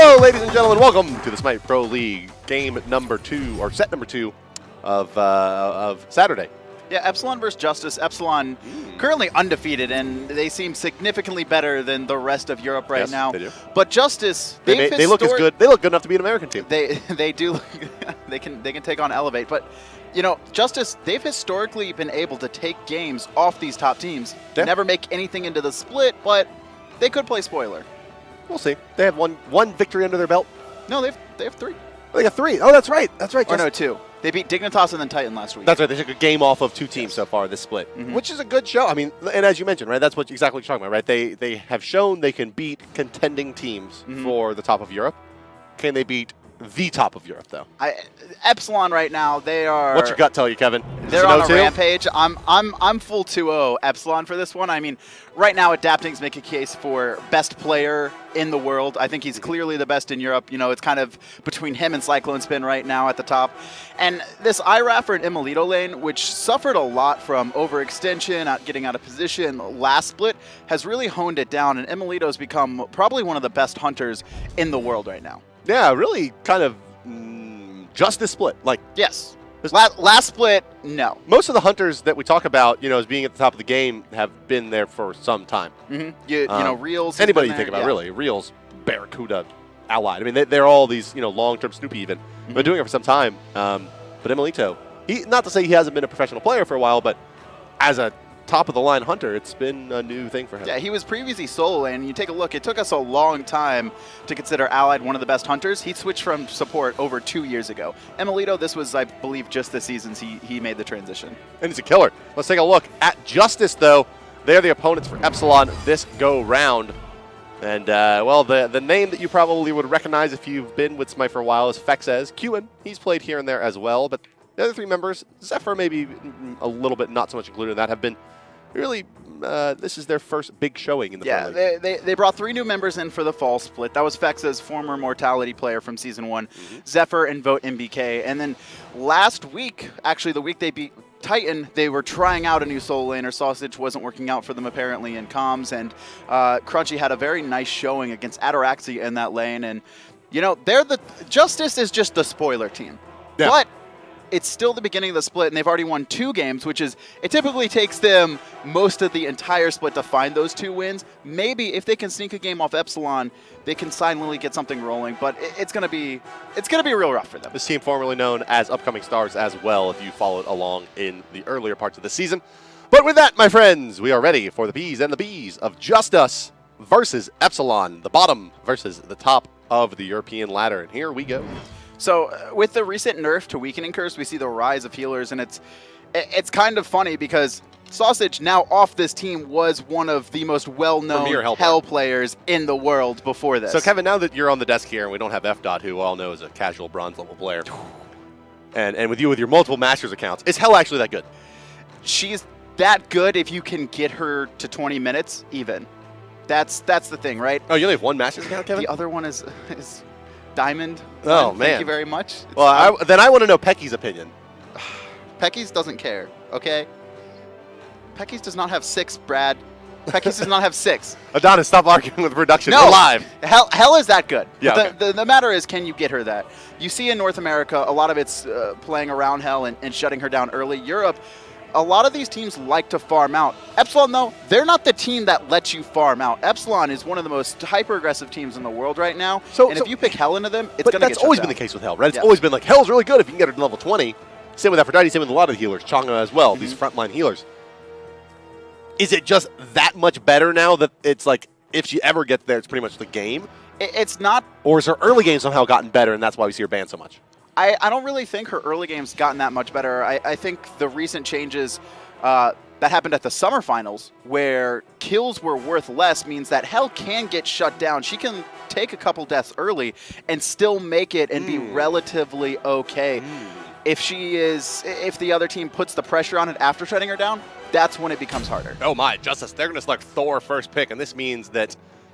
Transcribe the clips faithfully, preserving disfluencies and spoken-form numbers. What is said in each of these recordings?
Hello, ladies and gentlemen. Welcome to the Smite Pro League game number two, or set number two of uh, of Saturday. Yeah, Epsilon versus Justice. Epsilon mm. currently undefeated, and they seem significantly better than the rest of Europe right yes, now. They do. But Justice, they, they look as good. They look good enough to be an American team. They they do. Look, they can they can take on Elevate, but you know, Justice, they've historically been able to take games off these top teams. Yeah. Never make anything into the split, but they could play spoiler. We'll see. They have one one victory under their belt. No, they have they have three. Oh, they got three. Oh, that's right. That's right. Or no, two. They beat Dignitas and then Titan last week. That's right. They took a game off of two teams yes. so far this split, mm-hmm. which is a good show. I mean, and as you mentioned, right, that's what exactly what you're talking about, right? They they have shown they can beat contending teams mm-hmm. for the top of Europe. Can they beat the top of Europe, though? I, Epsilon right now, they are. What's your gut tell you, Kevin? They're on a rampage. I'm I'm I'm full two oh Epsilon for this one. I mean, right now Adapting's making a case for best player in the world. I think he's clearly the best in Europe. You know, it's kind of between him and Cyclone Spin right now at the top. And this Iraffer and Imolito lane, which suffered a lot from overextension, out getting out of position last split, has really honed it down. And Imolito's become probably one of the best hunters in the world right now. Yeah, really kind of mm, just this split. Like, yes. Last, last split, no. Most of the hunters that we talk about, you know, as being at the top of the game have been there for some time. Mm-hmm. You, um, you know, Reels. Anybody you think about, yeah. really. Reels, Barracuda, Allied. I mean, they, they're all these, you know, long-term Snoopy even. Mm-hmm. Been doing it for some time. Um, but Imolito, he, not to say he hasn't been a professional player for a while, but as a top-of-the-line hunter, it's been a new thing for him. Yeah, he was previously solo, and you take a look, it took us a long time to consider Allied one of the best hunters. He switched from support over two years ago. Imolito, this was, I believe, just this season he, he made the transition. And he's a killer. Let's take a look at Justice, though. They're the opponents for Epsilon this go-round. And, uh, well, the, the name that you probably would recognize if you've been with Smite for a while is Fexes. Qin, he's played here and there as well, but the other three members, Zephyr maybe a little bit not so much included in that, have been really, uh, this is their first big showing in the Yeah, they, they, they brought three new members in for the fall split. That was Fex's former Mortality player from Season one, mm-hmm. Zephyr and Vote M B K. And then last week, actually the week they beat Titan, they were trying out a new solo laner. Sausage wasn't working out for them apparently in comms, and uh, Crunchy had a very nice showing against Ataraxy in that lane. And, you know, they're the, Justice is just the spoiler team. Yeah. But it's still the beginning of the split, and they've already won two games, which is, it typically takes them most of the entire split to find those two wins. Maybe if they can sneak a game off Epsilon, they can silently get something rolling, but it's going to be, it's going to be real rough for them. This team formerly known as Upcoming Stars as well, if you followed along in the earlier parts of the season. But with that, my friends, we are ready for the P's and the B's of Justice versus Epsilon, the bottom versus the top of the European ladder, and here we go. So uh, with the recent nerf to Weakening Curse, we see the rise of healers, and it's it's kind of funny because Sausage, now off this team, was one of the most well-known Hell, Hell players in the world before this. So Kevin, now that you're on the desk here, and we don't have F Dot, who all know is a casual bronze level player, and and with you with your multiple Masters accounts, is Hell actually that good? She's that good if you can get her to twenty minutes even. That's that's the thing, right? Oh, you only have one Masters account, Kevin? The other one is is Diamond. Oh, man. man. Thank you very much. It's well, I, then I want to know Pecky's opinion. Pecky's doesn't care, okay? Pecky's does not have six, Brad. Pecky's does not have six. Adonis, stop arguing with production. No. We're live. Hell, hell is that good. Yeah, the, okay. the, the matter is, can you get her that? You see in North America, a lot of it's uh, playing around Hell and, and shutting her down early. Europe, a lot of these teams like to farm out. Epsilon, though, they're not the team that lets you farm out. Epsilon is one of the most hyper-aggressive teams in the world right now, so, and so, if you pick Hell into them, it's going to get that's always down. been the case with Hell, right? It's yeah. always been like, Hell's really good if you can get her to level twenty. Same with Aphrodite, same with a lot of the healers, Chang'e as well, mm-hmm. these frontline healers. Is it just that much better now that it's like, if she ever gets there, it's pretty much the game? It, it's not. Or is her early game somehow gotten better, and that's why we see her banned so much? I, I don't really think her early game's gotten that much better. I, I think the recent changes Uh, that happened at the summer finals, where kills were worth less, means that Hell can get shut down. She can take a couple deaths early and still make it and mm. be relatively okay. Mm. If she is, if the other team puts the pressure on it after shutting her down, that's when it becomes harder. Oh my, Justice, they're going to select Thor first pick, and this means that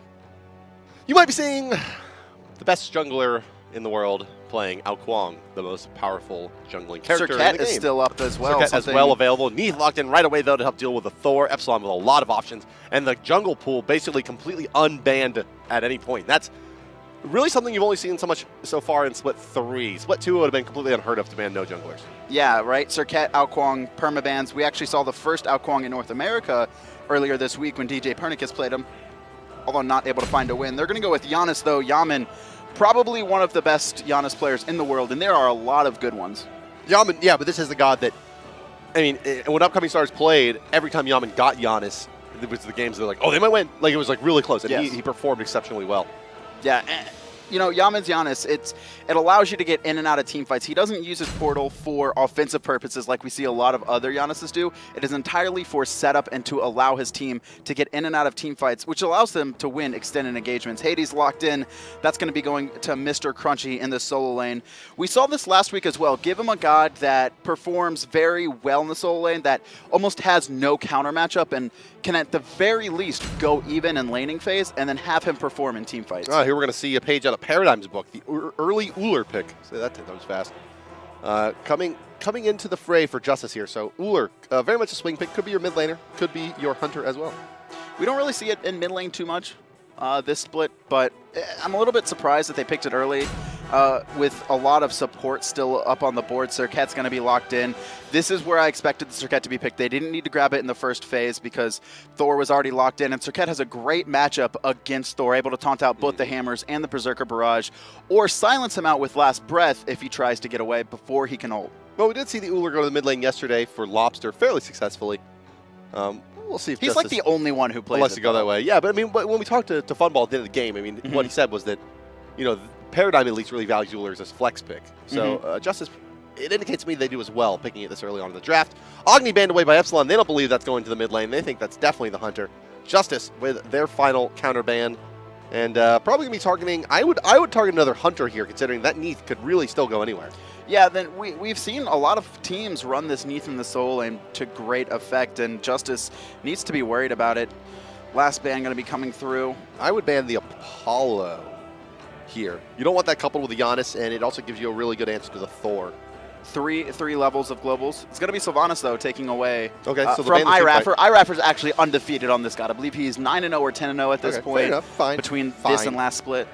you might be seeing the best jungler in the world playing Ao Kuang, the most powerful jungling character Serket in the game. is still up as well. Serket as well available. Neith locked in right away, though, to help deal with the Thor. Epsilon with a lot of options. And the jungle pool basically completely unbanned at any point. That's really something you've only seen so much so far in Split three. Split two would have been completely unheard of to ban no junglers. Yeah, right. Serket, Aokwang, permabans. We actually saw the first Aokwang in North America earlier this week when D J Pernicus played him, although not able to find a win. They're going to go with Giannis, though. Yaman, probably one of the best Giannis players in the world, and there are a lot of good ones. Yaman, yeah, but this is the god that, I mean, when Upcoming Stars played, every time Yaman got Giannis, it was the games that were like, oh, they might win. Like, it was like really close, and yes. he, he performed exceptionally well. Yeah, and, you know, Yaman's Giannis, it's, it allows you to get in and out of team fights. He doesn't use his portal for offensive purposes like we see a lot of other Giannis's do. It is entirely for setup and to allow his team to get in and out of team fights, which allows them to win extended engagements. Hades locked in. That's going to be going to Mister Crunchy in the solo lane. We saw this last week as well. Give him a god that performs very well in the solo lane, that almost has no counter matchup and can at the very least go even in laning phase and then have him perform in team fights. Oh, here we're going to see a page out of Paradigm's book, the early Ullr pick. Say that ten times fast. Uh, coming coming into the fray for Justice here. So Ullr, uh, very much a swing pick. Could be your mid laner. Could be your hunter as well. We don't really see it in mid lane too much, uh, this split, but I'm a little bit surprised that they picked it early. Uh, with a lot of support still up on the board, Serket's going to be locked in. This is where I expected the Serket to be picked. They didn't need to grab it in the first phase because Thor was already locked in, and Serket has a great matchup against Thor, able to taunt out both the Hammers and the Berserker Barrage, or silence him out with Last Breath if he tries to get away before he can ult. Well, we did see the Ullr go to the mid lane yesterday for Lobster fairly successfully. Um, we'll see if He's Justice, like the only one who plays unless it, you go though. that way. Yeah, but I mean, when we talked to, to Funball at the end of the game, I mean, Mm-hmm. what he said was that, you know, Paradigm at least really values Ullr as a flex pick. So Mm-hmm. uh, Justice, it indicates to me they do as well, picking it this early on in the draft. Agni banned away by Epsilon. They don't believe that's going to the mid lane. They think that's definitely the Hunter. Justice with their final counter ban. And uh, probably going to be targeting, I would I would target another Hunter here, considering that Neath could really still go anywhere. Yeah, then we, we've seen a lot of teams run this Neath in the soul lane to great effect, and Justice needs to be worried about it. Last ban going to be coming through. I would ban the Apollo here. You don't want that coupled with the Giannis, and it also gives you a really good answer to the Thor. Three three levels of globals. It's going to be Sylvanas, though, taking away Okay, uh, so the from ban the team fight. iRapper. iRapper's actually undefeated on this god. I believe he's nine and oh or ten and oh at this Okay, point. fair enough, fine. Between Fine. this and last split.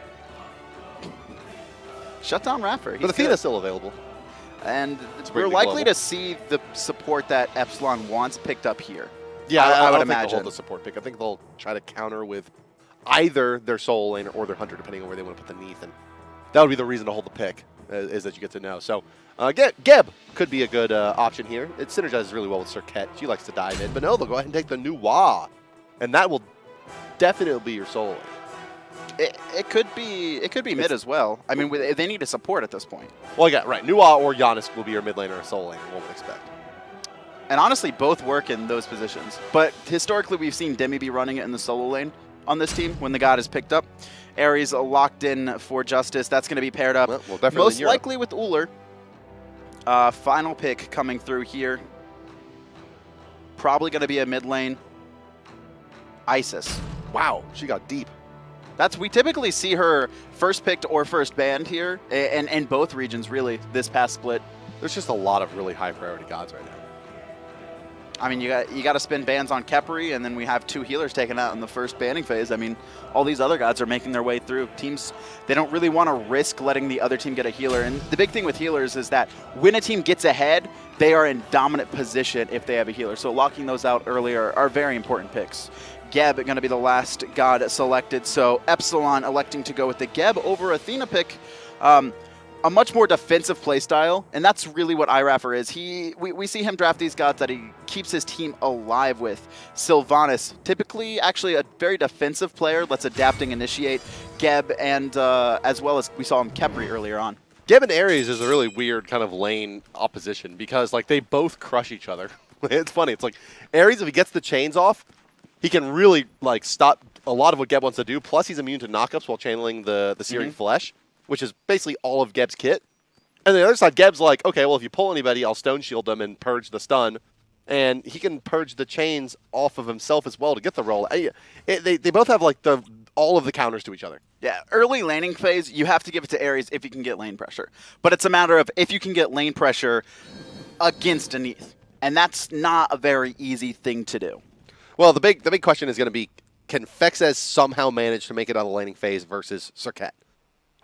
Shut down Rapper. He's But Athena's good. still available. And a we're big likely global. to see the support that Epsilon wants picked up here. Yeah, I, I, I I would don't think they'll imagine. hold the support pick. I think they'll try to counter with either their soul lane or their hunter, depending on where they want to put the Neath. And that would be the reason to hold the pick, uh, is that you get to know. So uh, Ge Geb could be a good uh, option here. It synergizes really well with Serket. She likes to dive in. But no, they'll go ahead and take the new Wa. And that will definitely be your soul lane. It, it could be it could be mid as well. I mean, with- they need a support at this point. Well, yeah, right. Nuwa or Giannis will be your mid laner or soul laner, one would expect. And honestly, both work in those positions. But historically, we've seen Demi be running it in the solo lane on this team when the god is picked up. Ares locked in for Justice. That's going to be paired up Well, well, definitely most in Europe. likely with Ullr. Uh, final pick coming through here. Probably going to be a mid lane. Isis. Wow, she got deep. That's we typically see her first picked or first banned here, a- and in both regions really this past split. There's just a lot of really high priority gods right now. I mean, you got you got to spend bans on Khepri, and then we have two healers taken out in the first banning phase. I mean, all these other gods are making their way through. Teams, they don't really want to risk letting the other team get a healer. And the big thing with healers is that when a team gets ahead, they are in dominant position if they have a healer. So locking those out earlier are very important picks. Geb going to be the last god selected. So Epsilon electing to go with the Geb over Athena pick. Um, a much more defensive playstyle, and that's really what iRapper is. He, we, we see him draft these gods that he keeps his team alive with. Sylvanas, typically actually a very defensive player, lets adapting initiate. Geb, and uh, as well as we saw him Khepri earlier on. Geb and Ares is a really weird kind of lane opposition because like they both crush each other. It's funny. It's like Ares, if he gets the chains off, he can really like stop a lot of what Geb wants to do. Plus, he's immune to knockups while channeling the the Searing Mm-hmm. Flesh, which is basically all of Geb's kit. And the other side, Geb's like, okay, well, if you pull anybody, I'll Stone Shield them and purge the stun. And he can purge the chains off of himself as well to get the roll. I, it, they, they both have like the all of the counters to each other. Yeah, early laning phase, you have to give it to Ares if you can get lane pressure. But it's a matter of if you can get lane pressure against a Neath. And that's not a very easy thing to do. Well, the big the big question is going to be, can Fexes somehow manage to make it out of the laning phase versus Serket?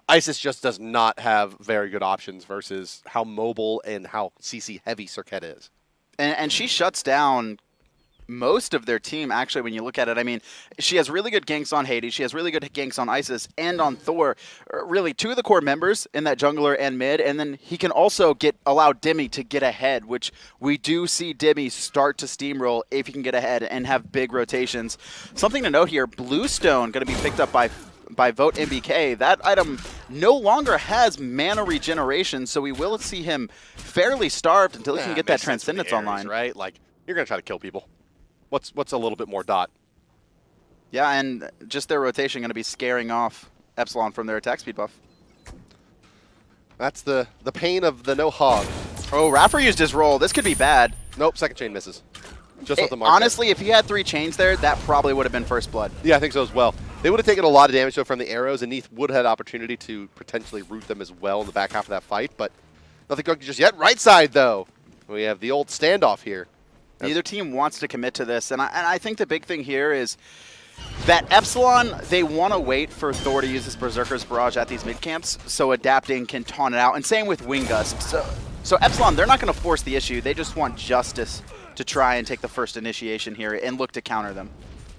ISIS just does not have very good options versus how mobile and how C C heavy Serket is. And, and she shuts down most of their team, actually, when you look at it. I mean, she has really good ganks on Hades, she has really good ganks on ISIS and on Thor. Really, two of the core members in that jungler and mid, and then he can also get allow Demi to get ahead, which we do see Demi start to steamroll if he can get ahead and have big rotations. Something to note here, Bluestone going to be picked up by by Vote M B K. That item no longer has mana regeneration, so we will see him fairly starved until he Yeah, can get that Transcendence Ares, online. Right? Like, you're going to try to kill people. What's what's a little bit more dot? Yeah, and just their rotation going to be scaring off Epsilon from their attack speed buff. That's the, the pain of the no hog. Oh, Raffer used his roll. This could be bad. Nope, second chain misses. Just It- off the mark. honestly, if he had three chains there, that probably would have been first blood. Yeah, I think so as well. They would have taken a lot of damage though from the arrows, and Neath would have had opportunity to potentially root them as well in the back half of that fight, but nothing cooking just yet. Right side, though, we have the old standoff here. Neither team wants to commit to this, and I, and I think the big thing here is that Epsilon, they want to wait for Thor to use his Berserker's Barrage at these mid camps, so Adapting can taunt it out, and same with Wingust. So, so Epsilon, they're not going to force the issue, they just want Justice to try and take the first initiation here and look to counter them.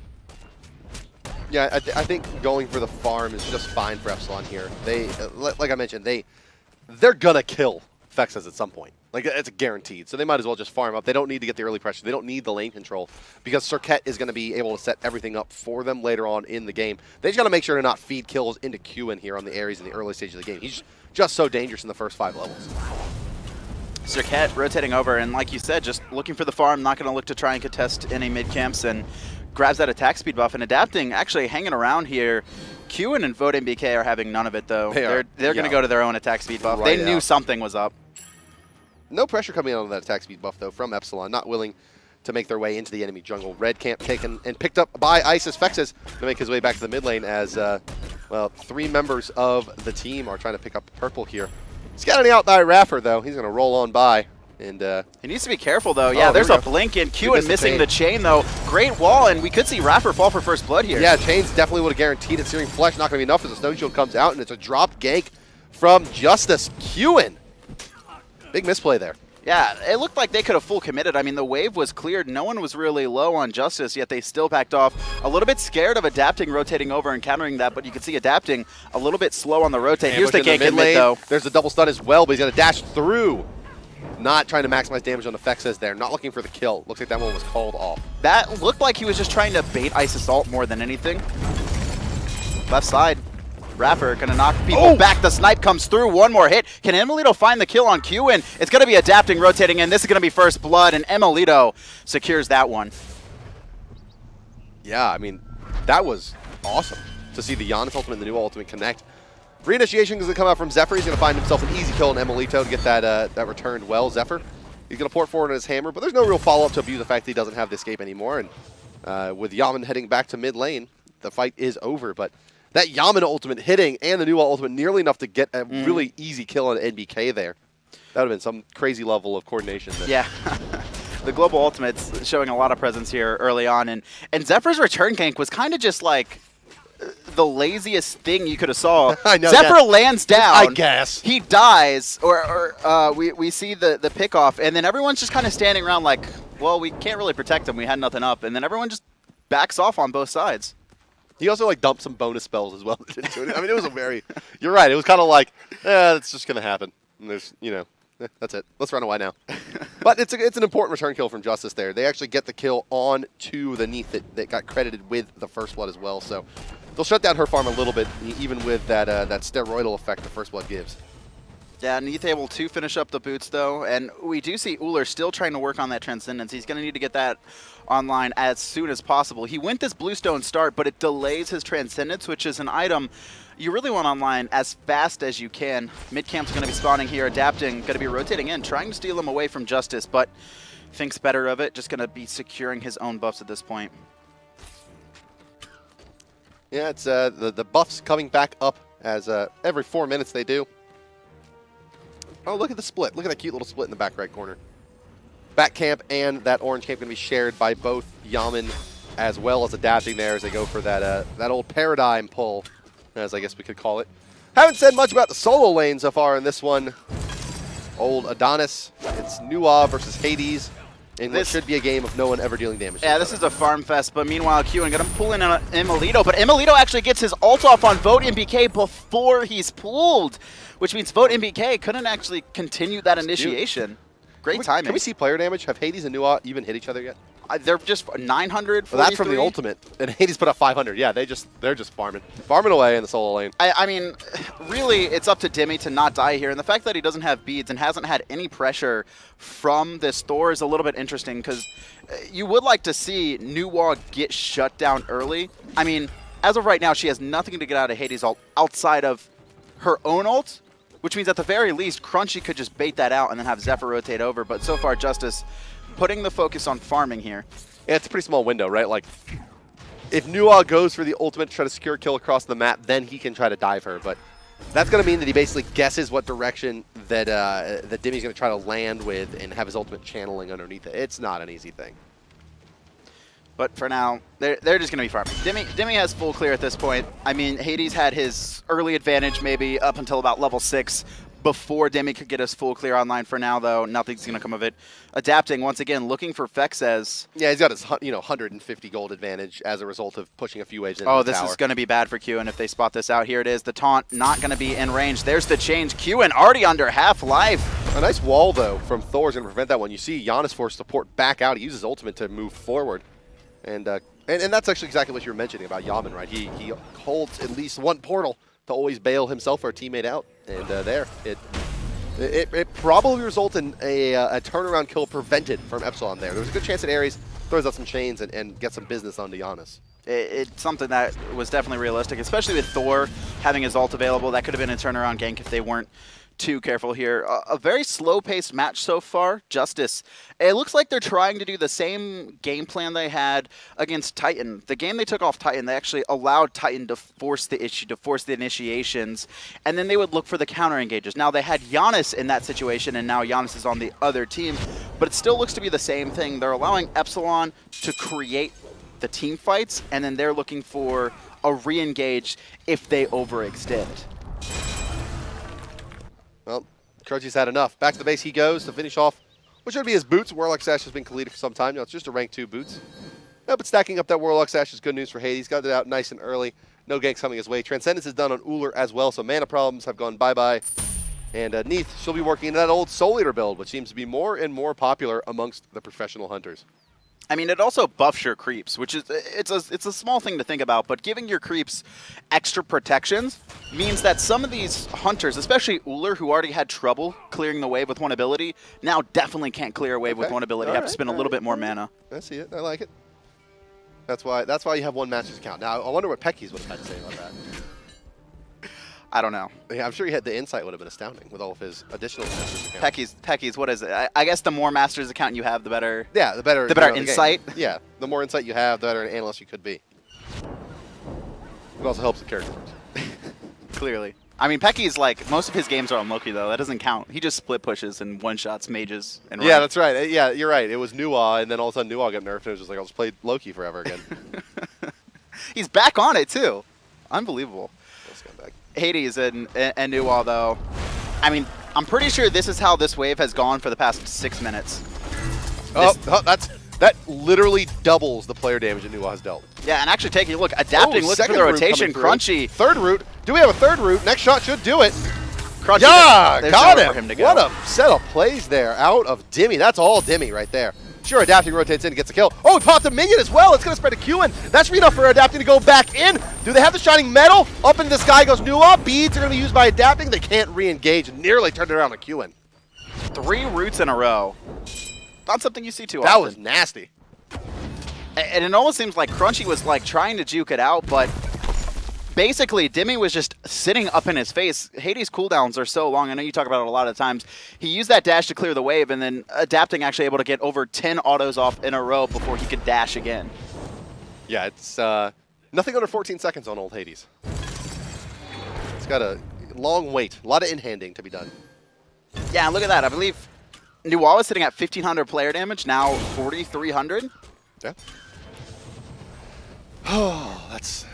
Yeah, I, th I think going for the farm is just fine for Epsilon here. They, uh, like I mentioned, they they're gonna kill Fexes at some point. Like, it's guaranteed. So they might as well just farm up. They don't need to get the early pressure. They don't need the lane control because Serket is going to be able to set everything up for them later on in the game. They just got to make sure to not feed kills into Q in here on the Ares in the early stage of the game. He's just so dangerous in the first five levels. Serket rotating over, and like you said, just looking for the farm, not going to look to try and contest any mid camps, and grabs that attack speed buff, and Adapting actually hanging around here. Qin and Vote M B K are having none of it, though. They they're are, they're going to yeah. go to their own attack speed buff. Right they knew out. something was up. No pressure coming out on that attack speed buff, though, from Epsilon. Not willing to make their way into the enemy jungle. Red camp taken and picked up by Isis. Fexes to make his way back to the mid lane as, uh, well, three members of the team are trying to pick up purple here. Scouting out by Raffer, though. He's going to roll on by. And uh, He needs to be careful, though. Yeah, Oh, there's here a we go. blink in. He Qin missed the missing chain. the chain, though. Great wall, and we could see Raffer fall for first blood here. yeah, chains definitely would have guaranteed it. Searing Flesh not going to be enough as the Snow Shield comes out, and it's a drop gank from Justice. Qin. Big misplay there. Yeah, it looked like they could have full committed. I mean, the wave was cleared. No one was really low on Justice, yet they still backed off. A little bit scared of Adapting rotating over and countering that, but you can see Adapting a little bit slow on the rotate. Here's the Ambush in gank in mid, lane. though. There's a double stun as well, but he's going to dash through. Not trying to maximize damage on the Fexes there. Not looking for the kill. Looks like that one was called off. That looked like he was just trying to bait Isis ult more than anything. Left side. Raffer gonna knock people Oh! back. The snipe comes through. One more hit. Can Emilito find the kill on Qin? It's gonna be Adapting rotating in. This is gonna be first blood, and Emilito secures that one. Yeah, I mean, that was awesome to see the Giannis ultimate and the new ultimate connect. Reinitiation is going to come out from Zephyr. He's going to find himself an easy kill on Emilito to get that uh, that returned well. Zephyr, he's going to port forward on his hammer, but there's no real follow-up to abuse the fact that he doesn't have the escape anymore. And uh, with Yaman heading back to mid lane, the fight is over. But that Yaman ultimate hitting and the new ultimate nearly enough to get a Mm. really easy kill on N B K there. That would have been some crazy level of coordination. That Yeah. The global ultimate's showing a lot of presence here early on, and and Zephyr's return gank was kind of just like uh, the laziest thing you could have saw. I know, Zephyr yeah. lands down. I guess. He dies, or, or uh, we we see the the pick off, and then everyone's just kind of standing around like, well, we can't really protect him. We had nothing up, and then everyone just backs off on both sides. He also like dumped some bonus spells as well. I mean, it was a very. You're right. It was kind of like, eh, it's just gonna happen. And there's, you know, eh, that's it. Let's run away now. But it's a, it's an important return kill from Justice there. They actually get the kill on to the Neath that, that got credited with the first blood as well. So they'll shut down her farm a little bit, even with that uh, that steroidal effect the first blood gives. Yeah, Neath able to finish up the boots, though, and we do see Uller still trying to work on that Transcendence. He's going to need to get that online as soon as possible. He went this Bluestone start, but it delays his Transcendence, which is an item you really want online as fast as you can. Mid-camp's going to be spawning here, Adapting, going to be rotating in, trying to steal him away from Justice, but thinks better of it, just going to be securing his own buffs at this point. Yeah, it's uh, the, the buffs coming back up as uh, every four minutes they do. Oh, look at the split. Look at that cute little split in the back right corner. Back camp and that orange camp going to be shared by both Yaman as well as Adapting there as they go for that uh, that old paradigm pull, as I guess we could call it. Haven't said much about the solo lane so far in this one. Old Adonis. It's Nuwa versus Hades in what This- should be a game of no one ever dealing damage. to Yeah, each this other. is a farm fest, but meanwhile, Q going to pull in uh, Emilito, but Emilito actually gets his ult off on Vote M B K before he's pulled, which means Vote M B K couldn't actually continue that initiation. Great Can we, timing. can we see player damage? Have Hades and Nuwa even hit each other yet? Uh, they're just nine hundred. Well, that's from the ultimate. And Hades put up five hundred. Yeah, they just they're just farming, farming away in the solo lane. I, I mean, really, it's up to Demi to not die here. And the fact that he doesn't have beads and hasn't had any pressure from this Thor is a little bit interesting because you would like to see Nuwa get shut down early. I mean, as of right now, she has nothing to get out of Hades' ult outside of her own ult, which means at the very least, Crunchy could just bait that out and then have Zephyr rotate over. But so far, Justice putting the focus on farming here. Yeah, it's a pretty small window, right? Like, if Nuwa goes for the ultimate to try to secure a kill across the map, then he can try to dive her. But that's going to mean that he basically guesses what direction that uh, that Demi's going to try to land with and have his ultimate channeling underneath it. It's not an easy thing. But for now, they're, they're just going to be farming. Demi, Demi has full clear at this point. I mean, Hades had his early advantage maybe up until about level six before Demi could get his full clear online. For now, though, nothing's going to come of it. Adapting, once again, looking for Fexes. Yeah, he's got his hu- you know one hundred fifty gold advantage as a result of pushing a few waves into Oh, the this tower. is going to be bad for Q, and if they spot this out, here it is. The taunt not going to be in range. There's the change. Q and already under half life. A nice wall, though, from Thor is going to prevent that one. You see Giannis forced to port back out. He uses ultimate to move forward. And, uh, and and that's actually exactly what you were mentioning about Yaman, right? He, he holds at least one portal to always bail himself or a teammate out. And uh, there, it, it it probably resulted in a, uh, a turnaround kill prevented from Epsilon there. There was a good chance that Ares throws out some chains and, and gets some business onto Giannis. It, it's something that was definitely realistic, especially with Thor having his ult available. That could have been a turnaround gank if they weren't too careful here. A, a very slow-paced match so far. Justice, it looks like they're trying to do the same game plan they had against Titan. The game they took off Titan, they actually allowed Titan to force the issue, to force the initiations, and then they would look for the counter engages. Now, they had Giannis in that situation, and now Giannis is on the other team, but it still looks to be the same thing. They're allowing Epsilon to create the team fights, and then they're looking for a re-engage if they overextend. Well, Crunchy's had enough. Back to the base he goes to finish off what should be his boots. Warlock Sash has been completed for some time now. It's just a rank two boots. Yeah, but stacking up that Warlock Sash is good news for Hades. Got it out nice and early. No ganks coming his way. Transcendence is done on Uller as well, so mana problems have gone bye-bye. And uh, Neith, she'll be working in that old Soul Eater build, which seems to be more and more popular amongst the professional hunters. I mean, it also buffs your creeps, which is it's a it's a small thing to think about, but giving your creeps extra protections means that some of these hunters, especially Uller, who already had trouble clearing the wave with one ability, now definitely can't clear a wave Okay. with one ability. All Have to right, spend a all little right, bit more all right. mana. I see it. I like it. That's why That's why you have one Master's account. Now, I wonder what Pecky's would have had to say about that. I don't know. Yeah, I'm sure he had the insight would have been astounding with all of his additional Master's accounts. Pecky's, Pecky's, what is it? I, I guess the more Masters account you have, the better. Yeah, the better The better you know, game. insight? Yeah, the more insight you have, the better an analyst you could be. It also helps the character first. Clearly. I mean, Pecky's like, most of his games are on Loki, though. That doesn't count. He just split pushes and one-shots mages. And Yeah, rank. that's right. Uh, Yeah, you're right. It was Nuwa, and then all of a sudden Nuwa got nerfed, and it was just like, I'll just play Loki forever again. He's back on it, too. Unbelievable. Let's go back. Hades and, and Nuwa, though, I mean, I'm pretty sure this is how this wave has gone for the past six minutes. Oh, This- oh, that's that literally doubles the player damage that Nuwa has dealt. yeah, and actually taking a look, adapting, Oh, looking for second the root rotation, coming through. Crunchy. Third root. Do we have a third root? Next shot should do it. Crunchy, Yeah, there's got nowhere him. for him to go. What a set of plays there out of Demi. That's all Demi right there. Sure, adapting rotates in and gets a kill. Oh, he popped a minion as well. It's going to spread a Q in. That's enough for adapting to go back in. Do they have the Shining Metal? Up into the sky goes Nuwa. Beads are going to be used by adapting. They can't re-engage. Nearly turned it around a Q in. Three roots in a row. Not something you see too That often. was nasty. A- And it almost seems like Crunchy was like trying to juke it out, but basically Demi was just sitting up in his face. Hades' cooldowns are so long. I know you talk about it a lot of times. He used that dash to clear the wave, and then adapting actually able to get over ten autos off in a row before he could dash again. Yeah, it's uh, nothing under fourteen seconds on old Hades. It's got a long wait. A lot of in-handing to be done. Yeah, and look at that. I believe Nuwa was sitting at fifteen hundred player damage, now forty-three hundred. Yeah. Oh, that's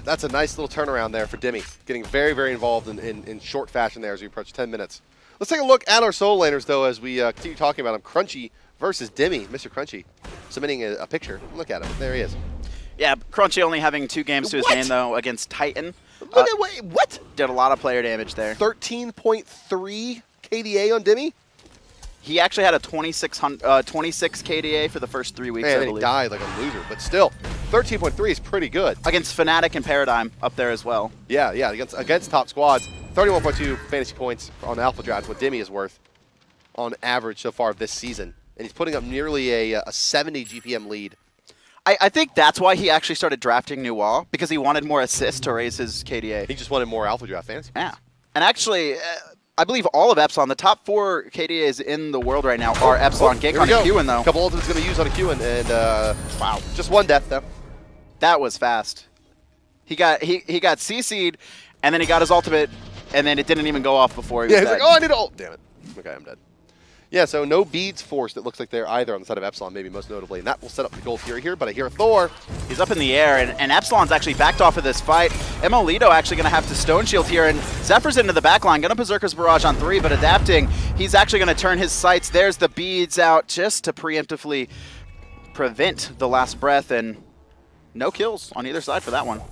that's a nice little turnaround there for Dimmy. Getting very, very involved in, in, in short fashion there as we approach ten minutes. Let's take a look at our solo laners, though, as we uh, continue talking about them. Crunchy versus Dimmy. Mister Crunchy submitting a, a picture. Look at him. There he is. Yeah, Crunchy only having two games to his What? name, though, against Titan. Look Uh, at what? What? did a lot of player damage there. thirteen point three K D A on Dimmy? He actually had a twenty-six, uh, twenty-six K D A for the first three weeks, Man, I and he believe. died like a loser. But still, thirteen point three is pretty good. Against Fnatic and Paradigm up there as well. Yeah, yeah, against against top squads. thirty-one point two fantasy points on Alpha Draft, what Dimmy is worth on average so far this season. And he's putting up nearly a, a seventy G P M lead. I, I think that's why he actually started drafting Nuwa, because he wanted more assists to raise his K D A. He just wanted more Alpha Draft fantasy. Yeah. And actually, uh, I believe all of Epsilon, the top four K D As in the world right now are Epsilon. Oh, here we Gekon go. and Ewan, though. A couple ultimates going to use on a Ewan, and uh, wow, just one death, though. That was fast. He got he, he got C C'd, and then he got his ultimate, and then it didn't even go off before he Yeah, was he's dead. like, oh, I need to ult. Damn it. Okay, I'm dead. Yeah, so no beads forced, it looks like there either on the side of Epsilon, maybe most notably. And that will set up the Gold Fury here, but I hear Thor. He's up in the air, and, and Epsilon's actually backed off of this fight. Emolito actually going to have to Stone Shield here, and Zephyr's into the backline, going to Berserker's Barrage on three, but adapting. He's actually going to turn his sights. There's the beads out just to preemptively prevent the last breath, and no kills on either side for that one.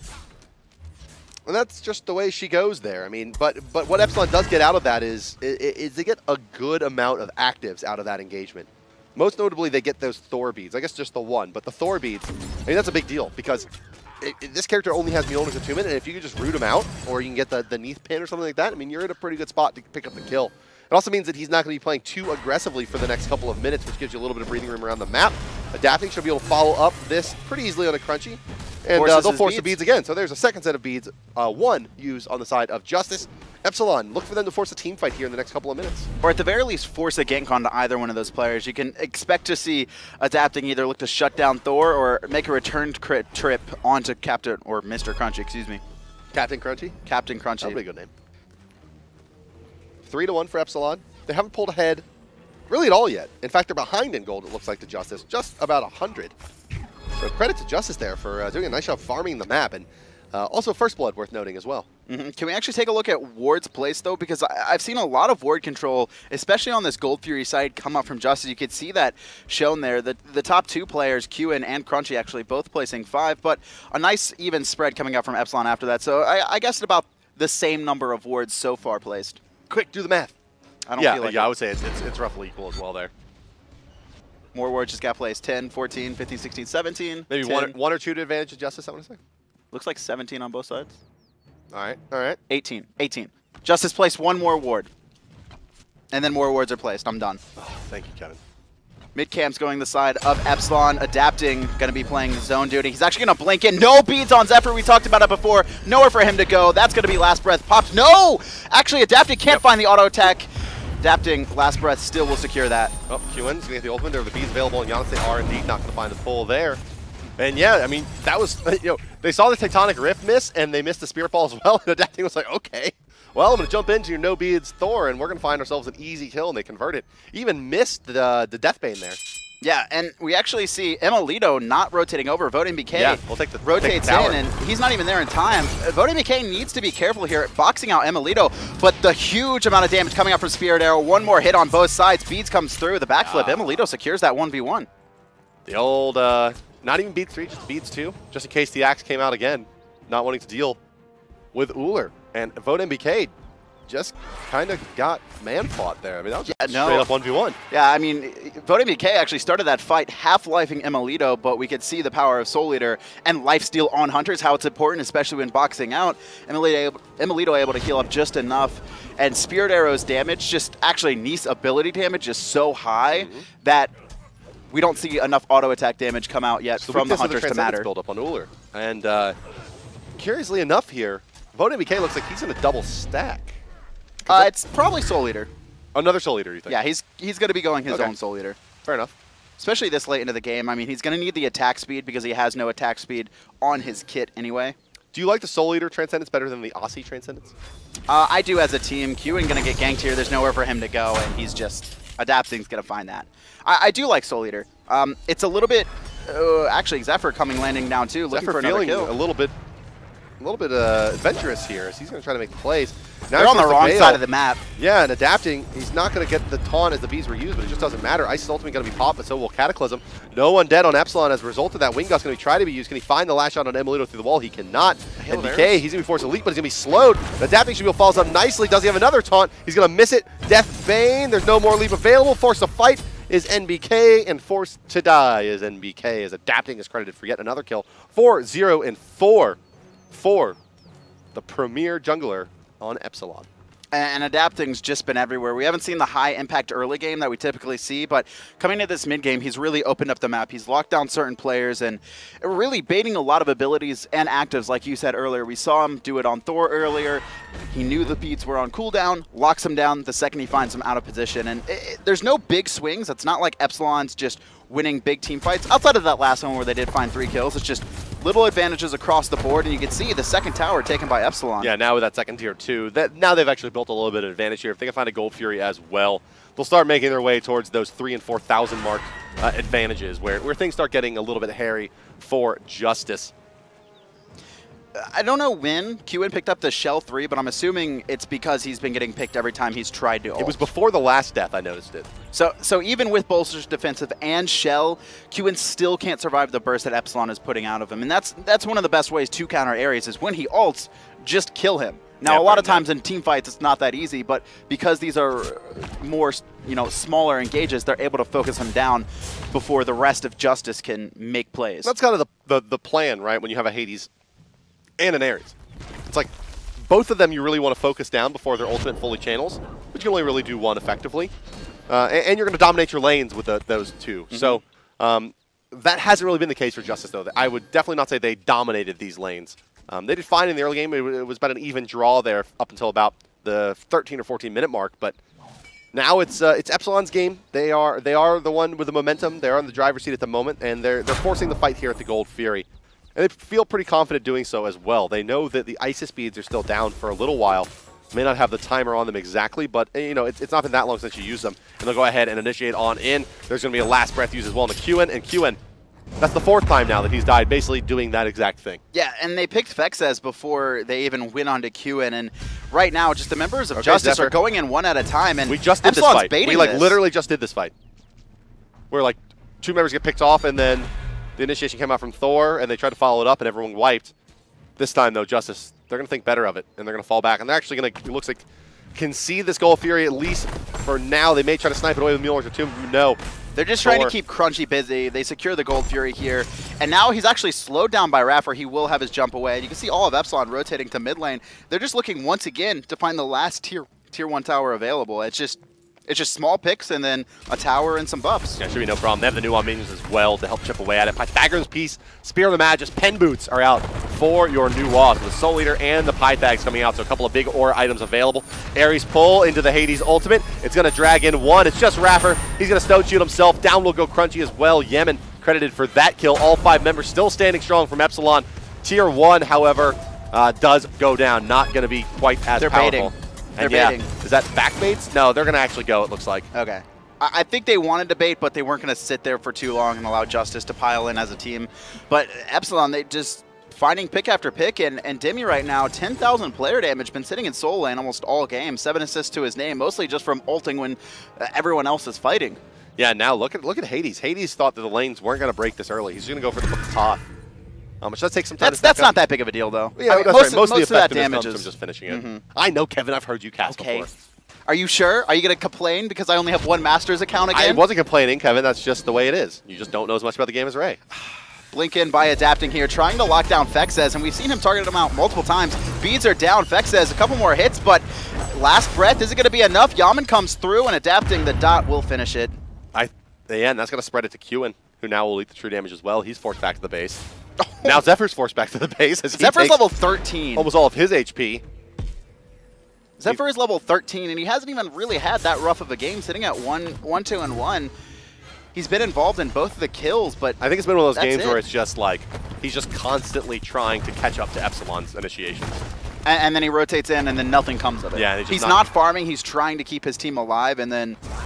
And that's just the way she goes there. I mean, but but what Epsilon does get out of that is, is, is they get a good amount of actives out of that engagement. Most notably, they get those Thor beads. I guess just the one, but the Thor beads, I mean, that's a big deal because it, it, this character only has Mjolnir's attunement, and if you can just root him out, or you can get the, the Neath pin or something like that, I mean, you're in a pretty good spot to pick up the kill. It also means that he's not going to be playing too aggressively for the next couple of minutes, which gives you a little bit of breathing room around the map. Adapting should be able to follow up this pretty easily on a Crunchy. And uh, they'll force the beads again. So there's a second set of beads, uh, one used on the side of Justice. Epsilon, look for them to force a team fight here in the next couple of minutes. Or at the very least, force a gank onto either one of those players. You can expect to see Adapting either look to shut down Thor or make a return crit trip onto Captain, or Mister Crunchy, excuse me. Captain Crunchy? Captain Crunchy. That'll be a good name. Three to one for Epsilon. They haven't pulled ahead really at all yet. In fact, they're behind in gold, it looks like, to Justice. Just about one hundred. So credit to Justice there for uh, doing a nice job farming the map. And uh, also First Blood worth noting as well. Mm-hmm. Can we actually take a look at Ward's place, though? Because I I've seen a lot of Ward control, especially on this Gold Fury side, come up from Justice. You could see that shown there. The, the top two players, Qin and Crunchy, actually both placing five, but a nice even spread coming out from Epsilon after that. So I, I guess it's about the same number of Wards so far placed. Quick, do the math. I don't yeah, feel like yeah, it. I would say it's, it's, it's roughly equal as well there. More Wards just got placed. ten, fourteen, fifteen, sixteen, seventeen. Maybe ten. one, one or two to advantage of Justice, I want to say. Looks like seventeen on both sides. All right, all right. eighteen. eighteen. Justice placed one more ward. And then more wards are placed. I'm done. Oh, thank you, Kevin. Mid-camp's going the side of Epsilon. Adapting, going to be playing zone duty. He's actually going to blink in. No beads on Zephyr. We talked about it before. Nowhere for him to go. That's going to be Last Breath popped. No! Actually, Adapting can't Yep. find the auto attack. Adapting, Last Breath still will secure that. Oh, Qin's going to get the ultimate. There are the beads available, and Giannis, they are indeed not going to find the pull there. And yeah, I mean, that was, you know, they saw the Tectonic Rift miss, and they missed the Spirit Ball as well, and Adapting was like, okay, well, I'm going to jump into your no beads Thor, and we're going to find ourselves an easy kill, and they convert it. Even missed the, the Deathbane there. Yeah, and we actually see Emolito not rotating over. Voting B K Yeah, we'll take the rotates take the in, and he's not even there in time. Uh, Voting B K needs to be careful here, boxing out Emolito, but the huge amount of damage coming out from Spirit Arrow. One more hit on both sides. Beads comes through. The backflip. Yeah. Emolito secures that one v one. The old, uh, not even beads three, just beads two, just in case the axe came out again, not wanting to deal with Ullr. And Vote M B K just kind of got man-fought there. I mean, that was just Yeah, no. straight up one v one. Yeah, I mean, Voting B K actually started that fight half-lifing Emolito, but we could see the power of Soul Eater and lifesteal on Hunters, how it's important, especially when boxing out. Emolito, Emolito able to heal up just enough, and Spirit Arrow's damage, just actually Nice ability damage is so high Mm-hmm. that we don't see enough auto attack damage come out yet So from the weakness of Hunters to Transcendence matter. build up on Ullr. And uh, curiously enough here, Vote M B K looks like he's going to double stack. Uh, it's probably Soul Eater. Another Soul Eater, you think? Yeah, he's he's going to be going his Okay. own Soul Eater. Fair enough. Especially this late into the game. I mean, he's going to need the attack speed because he has no attack speed on his kit anyway. Do you like the Soul Eater Transcendence better than the Aussie Transcendence? Uh, I do as a team. Qin going to get ganked here. There's nowhere for him to go, and he's just Adapting's going to find that. I, I do like Soul Eater. Um, it's a little bit... Uh, actually, Zephyr coming landing down, too, looking Zephyr for another feeling kill. a little bit a little bit uh, adventurous here as he's going to try to make the plays. Now They're on the wrong Veil. side of the map. Yeah, and adapting, he's not going to get the taunt as the bees were used, but it just doesn't matter. Ice is ultimately going to be popped, but so will Cataclysm. No one dead on Epsilon as a result of that. Wing Gust going to try to be used. Can he find the last shot on Emilito through the wall? He cannot. N B K, he's going to be forced to leap, but he's going to be slowed. Adapting should be falls up nicely. Does he have another taunt? He's going to miss it. Death Bane. There's no more leap available. Forced to fight is N B K, and forced to die is N B K, as Adapting is credited for yet another kill. four, zero, and four for the premier jungler on Epsilon. And Adapting's just been everywhere. We haven't seen the high impact early game that we typically see, but coming into this mid game, he's really opened up the map. He's locked down certain players and really baiting a lot of abilities and actives, like you said earlier. We saw him do it on Thor earlier. He knew the beats were on cooldown, locks him down the second he finds him out of position. And it, it, there's no big swings. It's not like Epsilon's just winning big team fights. Outside of that last one where they did find three kills, it's just little advantages across the board, and you can see the second tower taken by Epsilon. Yeah, now with that second tier two, that now they've actually built a little bit of advantage here. If they can find a Gold Fury as well, they'll start making their way towards those three and four thousand mark uh, advantages, where where things start getting a little bit hairy for Justice. I don't know when Q N picked up the Shell three, but I'm assuming it's because he's been getting picked every time he's tried to ult. It was before the last death I noticed it. So so even with Bolster's defensive and Shell, Q N still can't survive the burst that Epsilon is putting out of him. And that's that's one of the best ways to counter Ares is when he ults, just kill him. Now, Yeah, a lot of pretty times in team fights, it's not that easy, but because these are more, you know, smaller engages, they're able to focus him down before the rest of Justice can make plays. That's kind of the, the, the plan, right, when you have a Hades and an Ares. It's like both of them you really want to focus down before their ultimate fully channels, but you can only really do one effectively. Uh, and, and you're going to dominate your lanes with the, those two. Mm-hmm. So um, that hasn't really been the case for Justice, though. I would definitely not say they dominated these lanes. Um, they did fine in the early game. It, it was about an even draw there up until about the thirteen or fourteen minute mark, but now it's uh, it's Epsilon's game. They are they are the one with the momentum. They're on the driver's seat at the moment, and they're they're forcing the fight here at the Gold Fury. And they feel pretty confident doing so as well. They know that the Isis speeds are still down for a little while. May not have the timer on them exactly, but you know it's, it's not been that long since you used them. And they'll go ahead and initiate on in. There's going to be a last breath used as well into Q N, and Q N, that's the fourth time now that he's died, basically doing that exact thing. Yeah, and they picked Fexes before they even went on to Q N, and right now just the members of Okay, Justice Zephyr. are going in one at a time, and we just did Epsilon's this fight. baiting We like this. literally just did this fight. Where like two members get picked off, and then the initiation came out from Thor, and they tried to follow it up, and everyone wiped. This time, though, Justice, they're going to think better of it, and they're going to fall back. And they're actually going to, it looks like, concede this Gold Fury, at least for now. They may try to snipe it away with Mueller's or two. No. They're just trying Thor. to keep Crunchy busy. They secure the Gold Fury here. And now he's actually slowed down by Raffer. He will have his jump away. And you can see all of Epsilon rotating to mid lane. They're just looking once again to find the last tier tier one tower available. It's just it's just small picks and then a tower and some buffs. Yeah, should be no problem. They have the new on minions as well to help chip away at it. Pythagoras Piece, Spear of the Magus, Pen Boots are out for your new Wasp. The Soul Eater and the Pythags coming out, so a couple of big ore items available. Ares pull into the Hades ultimate. It's going to drag in one. It's just Raffer. He's going to stone shoot himself. Down will go Crunchy as well. Yemen credited for that kill. All five members still standing strong from Epsilon. Tier one, however, uh, does go down. Not going to be quite as They're powerful. baiting. And They're yeah, baiting. is that back baits? No, they're going to actually go, it looks like. Okay. I, I think they wanted to bait, but they weren't going to sit there for too long and allow Justice to pile in as a team. But Epsilon, they just finding pick after pick, and, and Demi right now, ten thousand player damage, been sitting in soul lane almost all game, seven assists to his name, mostly just from ulting when uh, everyone else is fighting. Yeah, now look at look at Hades. Hades thought that the lanes weren't going to break this early. He's going to go for the top. Um, which does take some time That's to that's stack not up. that big of a deal, though. Yeah, I mean, that's most right. Most, of, of the most of that effectiveness damage comes is from just finishing it. Mhm. I know, Kevin. I've heard you cast Okay. before. Are you sure? Are you going to complain because I only have one Masters account I again? wasn't complaining, Kevin. That's just the way it is. You just don't know as much about the game as Ray. Blink in by adapting here, trying to lock down Fexes, and we've seen him target him out multiple times. Beads are down. Fexes, a couple more hits, but last breath, is it going to be enough? Yaman comes through, and adapting the dot will finish it. I, yeah, and that's going to spread it to Q N, who now will eat the true damage as well. He's forced back to the base. Now Zephyr's forced back to the base as he Zephyr's takes level thirteen. almost all of his H P. Zephyr is level thirteen, and he hasn't even really had that rough of a game, sitting at one, one, two, and one. He's been involved in both of the kills, but I think it's been one of those that's games it. where it's just like he's just constantly trying to catch up to Epsilon's initiations. and, and then he rotates in, and then nothing comes of it. Yeah, and he's just he's not- not farming. He's trying to keep his team alive, and then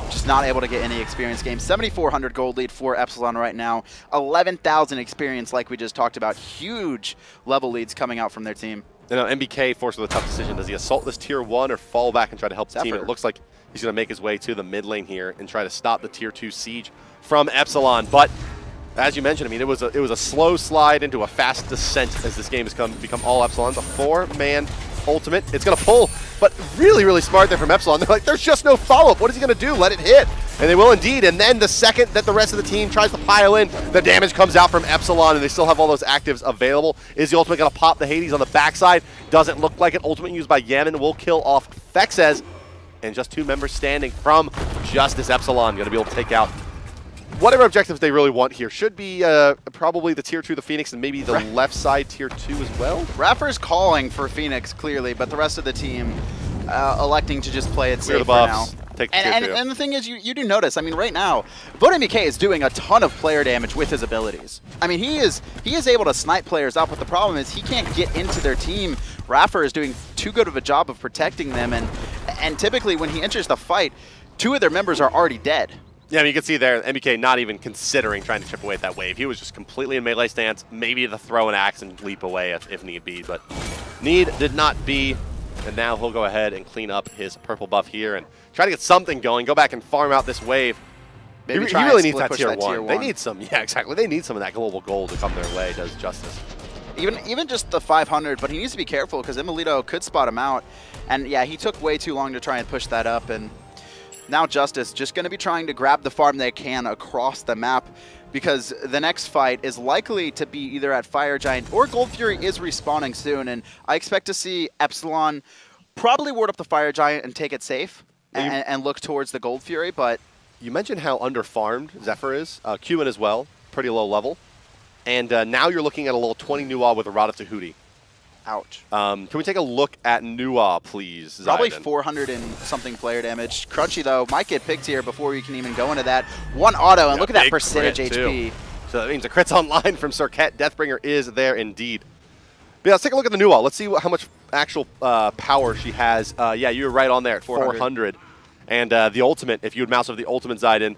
just not able to get any experience games. seventy-four hundred gold lead for Epsilon right now. eleven thousand experience like we just talked about. Huge level leads coming out from their team. You know, M B K forced with a tough decision. Does he assault this tier one or fall back and try to help the team? It looks like he's going to make his way to the mid lane here and try to stop the tier two siege from Epsilon. But as you mentioned, I mean, it was a, it was a slow slide into a fast descent as this game has come become all Epsilon's. A four-man ultimate. It's going to pull, but really, really smart there from Epsilon. They're like, there's just no follow-up. What is he going to do? Let it hit. And they will indeed. And then the second that the rest of the team tries to pile in, the damage comes out from Epsilon, and they still have all those actives available. Is the ultimate going to pop the Hades on the backside? Doesn't look like it. Ultimate used by Yaman will kill off Fexes. And just two members standing from Justice. Epsilon going to be able to take out whatever objectives they really want here. Should be uh, probably the tier two, the Phoenix, and maybe the Ra left side tier two as well. Raffer's calling for Phoenix, clearly, but the rest of the team uh, electing to just play it safe the for buffs. now. Take and, and, and the thing is, you, you do notice, I mean, right now, VoteMBK is doing a ton of player damage with his abilities. I mean, he is he is able to snipe players out, but the problem is he can't get into their team. Raffer is doing too good of a job of protecting them, and, and typically when he enters the fight, two of their members are already dead. Yeah, I mean, you can see there, M B K not even considering trying to chip away at that wave. He was just completely in melee stance, maybe to throw an axe and leap away if, if need be, but need did not be. And now he'll go ahead and clean up his purple buff here and try to get something going, go back and farm out this wave. Maybe he, try he really and needs that tier, that one. tier one. They need some, yeah, exactly. They need some of that global gold to come their way, does Justice. Even even just the five hundred, but he needs to be careful because Emilito could spot him out. And yeah, he took way too long to try and push that up. And now Justice just going to be trying to grab the farm they can across the map, because the next fight is likely to be either at Fire Giant or Gold Fury is respawning soon. And I expect to see Epsilon probably ward up the Fire Giant and take it safe and, and look towards the Gold Fury. But you mentioned how underfarmed Zephyr is. Uh, Q N as well, pretty low level. And uh, now you're looking at a little twenty Nuwa with a Rod of Tahuti. Ouch. Um, can we take a look at Nuwa, please, Probably Zyden? four hundred and something player damage. Crunchy, though, might get picked here before we can even go into that. One auto, and yeah, look at that percentage H P. Too. So that means the crit's online from Serket. Deathbringer is there indeed. But yeah, let's take a look at the Nuwa. Let's see what, how much actual uh, power she has. Uh, yeah, you were right on there at four hundred. four hundred. And uh, the ultimate, if you would mouse over the ultimate Zyden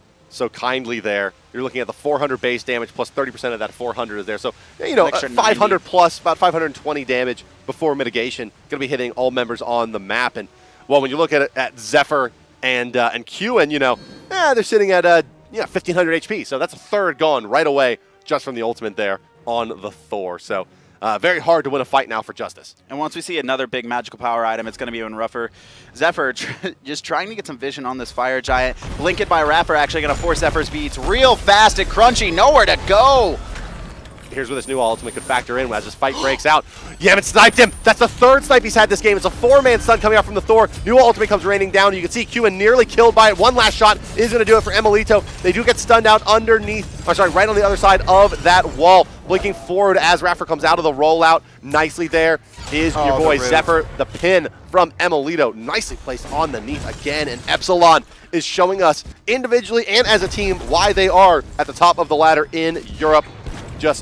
so kindly there, you're looking at the four hundred base damage plus thirty percent of that four hundred is there. So, you know, uh, five hundred plus, about five hundred twenty damage before mitigation. Going to be hitting all members on the map. And, well, when you look at it, at Zephyr and uh, and Q, and, you know, eh, they're sitting at uh, yeah, fifteen hundred H P. So that's a third gone right away just from the ultimate there on the Thor. So uh, very hard to win a fight now for Justice. And once we see another big magical power item, it's going to be even rougher. Zephyr tr just trying to get some vision on this Fire Giant. Blink it by Raffer, actually going to force Zephyr's beats real fast and Crunchy. Nowhere to go. Here's where this new ultimate could factor in as this fight breaks out. Yaman sniped him. That's the third snipe he's had this game. It's a four-man stun coming out from the Thor. New ultimate comes raining down. You can see Q N nearly killed by it. One last shot is going to do it for Emilito. They do get stunned out underneath, or sorry, right on the other side of that wall. Blinking forward as Raffer comes out of the rollout. Nicely there is oh, your boy Zephyr. The pin from Emilito. Nicely placed on the knee again. And Epsilon is showing us individually and as a team why they are at the top of the ladder in Europe. Just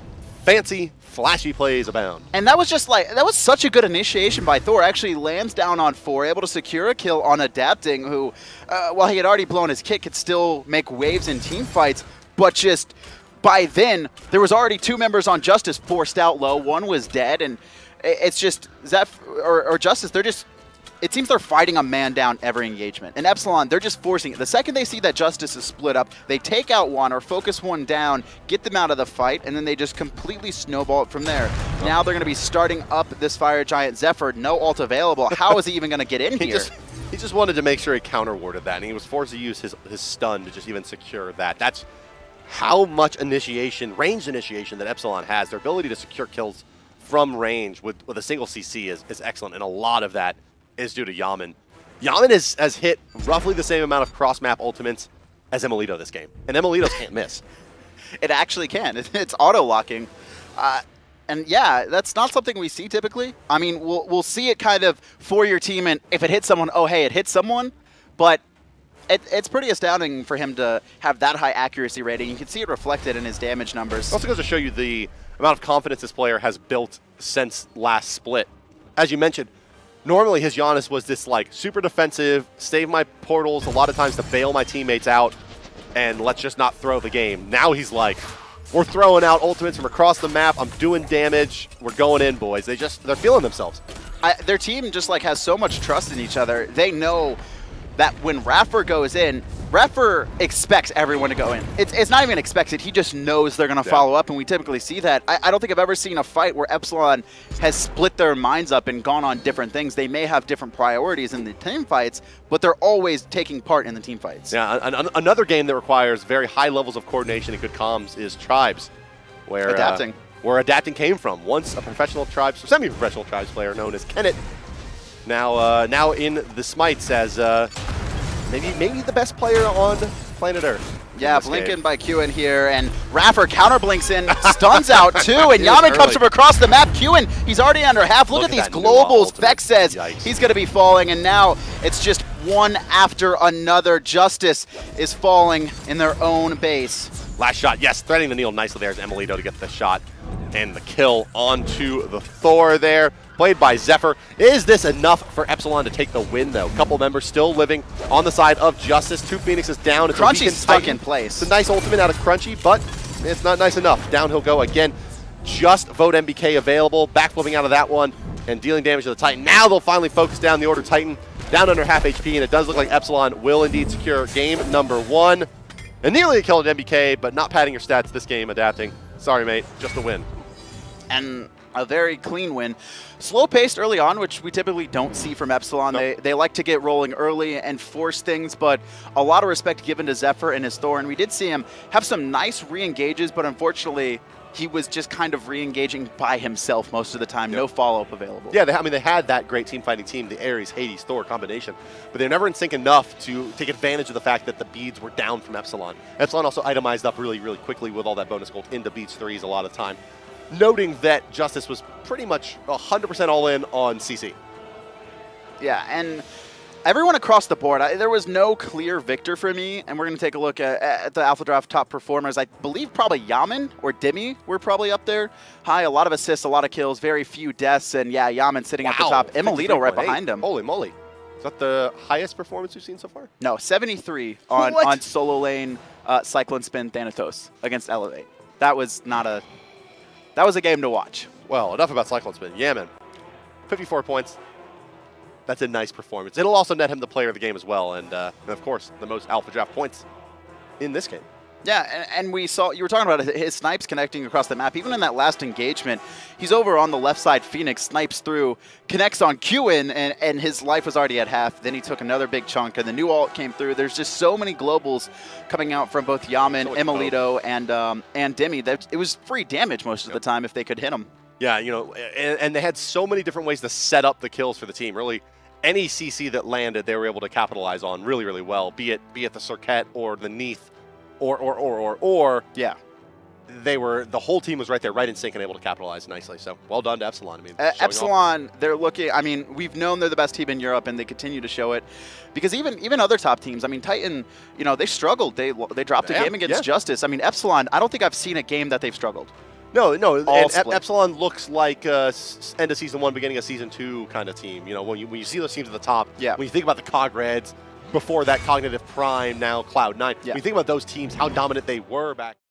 fancy, flashy plays abound. And that was just like, that was such a good initiation by Thor. Actually lands down on four, able to secure a kill on Adapting, who, uh, while he had already blown his kit, could still make waves in team fights, but just by then, there was already two members on Justice forced out low. One was dead, and it's just, Zeph or, or Justice, they're just, it seems they're fighting a man down every engagement. And Epsilon, they're just forcing it. The second they see that Justice is split up, they take out one or focus one down, get them out of the fight, and then they just completely snowball it from there. Oh. Now they're going to be starting up this Fire Giant Zephyr. No ult available. How is he even going to get in he here? Just, he just wanted to make sure he counter-warded that, and he was forced to use his, his stun to just even secure that. That's how much initiation, ranged initiation that Epsilon has. Their ability to secure kills from range with, with a single C C is, is excellent, and a lot of that is due to Yaman. Yaman is, has hit roughly the same amount of cross-map ultimates as Emilito this game, and Emilito can't miss. It actually can. It's auto-locking. Uh, and yeah, that's not something we see typically. I mean, we'll, we'll see it kind of for your team, and if it hits someone, oh, hey, it hit someone, but It, it's pretty astounding for him to have that high accuracy rating. You can see it reflected in his damage numbers. It also goes to show you the amount of confidence this player has built since last split. As you mentioned, normally his Giannis was this like super defensive, save my portals a lot of times to bail my teammates out, and let's just not throw the game. Now he's like, we're throwing out ultimates from across the map. I'm doing damage. We're going in, boys. They just, they're feeling themselves. I, their team just like has so much trust in each other. They know that when Raffer goes in, Raffer expects everyone to go in. It's, it's not even expected. He just knows they're going to yeah. follow up, and we typically see that. I, I don't think I've ever seen a fight where Epsilon has split their minds up and gone on different things. They may have different priorities in the team fights, but they're always taking part in the team fights. Yeah, an, an, another game that requires very high levels of coordination and good comms is Tribes, where Adapting. Uh, where Adapting came from. Once a professional Tribes, semi-professional Tribes player known as Kenneth, now uh, now in the Smites as uh, maybe maybe the best player on planet Earth. Yeah, Blinken by Q in here, and Raffer counter blinks in, stuns out too, and Yaman comes from across the map. Q in, he's already under half. Look, Look at, at these globals. Vex says Yikes. He's going to be falling, and now it's just one after another. Justice is falling in their own base. Last shot, yes, threading the needle nicely there is Emilito to get the shot and the kill onto the Thor there. Played by Zephyr. Is this enough for Epsilon to take the win, though? Couple members still living on the side of Justice. Two Phoenixes down. It's Crunchy's stuck in place. It's a nice ultimate out of Crunchy, but it's not nice enough. Down he'll go again. Just vote M B K available. Backflipping out of that one and dealing damage to the Titan. Now they'll finally focus down the Order Titan. Down under half H P, and it does look like Epsilon will indeed secure game number one. And nearly a kill at M B K, but not padding your stats this game, Adapting. Sorry, mate. Just a win. And a very clean win. Slow-paced early on, which we typically don't see from Epsilon. Nope. They, they like to get rolling early and force things, but a lot of respect given to Zephyr and his Thor. And we did see him have some nice re-engages, but unfortunately, he was just kind of re-engaging by himself most of the time. Yep. No follow-up available. Yeah, they, I mean, they had that great team-fighting team, the Ares, Hades, Thor combination, but they're never in sync enough to take advantage of the fact that the beads were down from Epsilon. Epsilon also itemized up really, really quickly with all that bonus gold into beads threes a lot of time, noting that Justice was pretty much one hundred percent all in on C C. Yeah, and everyone across the board, I, there was no clear victor for me, and we're going to take a look at, at the Alpha Draft top performers. I believe probably Yaman or Demi were probably up there high. A lot of assists, a lot of kills, very few deaths, and yeah, Yaman sitting wow. at the top. Emilito right behind him. Holy moly. Is that the highest performance we've seen so far? No, seventy-three on, on solo lane uh, Cyclone Spin Thanatos against Elevate. That was not a... That was a game to watch. Well, enough about Cyclone Spin. Yaman, fifty-four points. That's a nice performance. It'll also net him the player of the game as well, and, uh, and of course, the most Alpha Draft points in this game. Yeah, and, and we saw, you were talking about his snipes connecting across the map. Even in that last engagement, he's over on the left side. Phoenix snipes through, connects on Q-in, and, and his life was already at half. Then he took another big chunk, and the new ult came through. There's just so many globals coming out from both Yaman, so Emilito, and, um, and Demi. That it was free damage most of yep. the time if they could hit him. Yeah, you know, and, and they had so many different ways to set up the kills for the team. Really, any C C that landed, they were able to capitalize on really, really well, be it be it the Circuit or the Neath, or, or, or, or, or, yeah. They were, the whole team was right there, right in sync and able to capitalize nicely. So, well done to Epsilon. I mean, uh, Epsilon, off. They're looking, I mean, we've known they're the best team in Europe, and they continue to show it. Because even even other top teams, I mean, Titan, you know, they struggled. They they dropped a yeah, game against yeah. Justice. I mean, Epsilon, I don't think I've seen a game that they've struggled. No, no, and Ep Epsilon looks like uh, end of season one, beginning of season two kind of team. You know, when you when you see those teams at the top, yeah. when you think about the Cog Reds, before that Cognitive Prime, now Cloud nine, yeah. when you think about those teams, how dominant they were back.